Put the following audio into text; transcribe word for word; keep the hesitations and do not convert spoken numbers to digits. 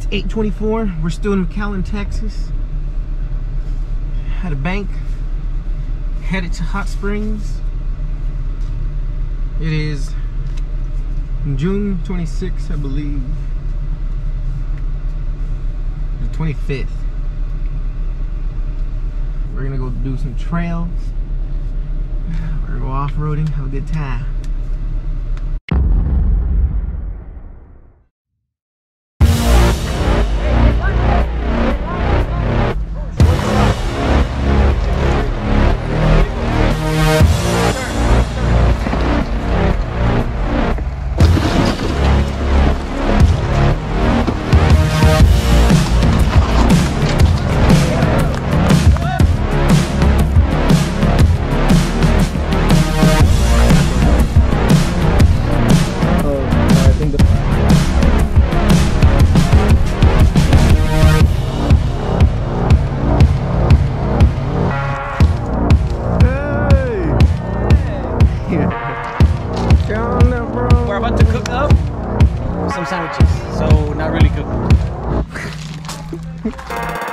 It's eight twenty-four. We're still in McAllen, Texas. At a bank. Headed to Hot Springs. It is June twenty-sixth, I believe. The twenty-fifth. We're gonna go do some trails. We're gonna go off-roading, have a good time. We're about to cook up some sandwiches, so not really cooked.